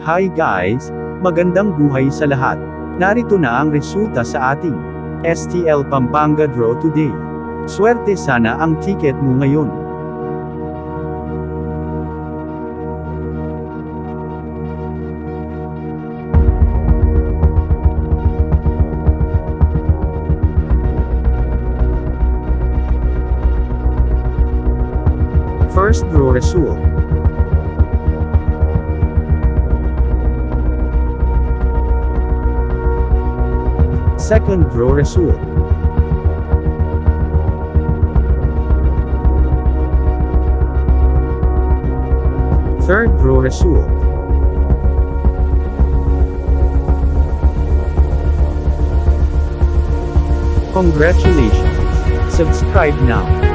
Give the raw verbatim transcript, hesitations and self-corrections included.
Hi guys! Magandang buhay sa lahat. Narito na ang resulta sa ating S T L Pampanga draw today. Swerte sana ang ticket mo ngayon. First draw result. Second draw result. Third draw result. Congratulations! Subscribe now.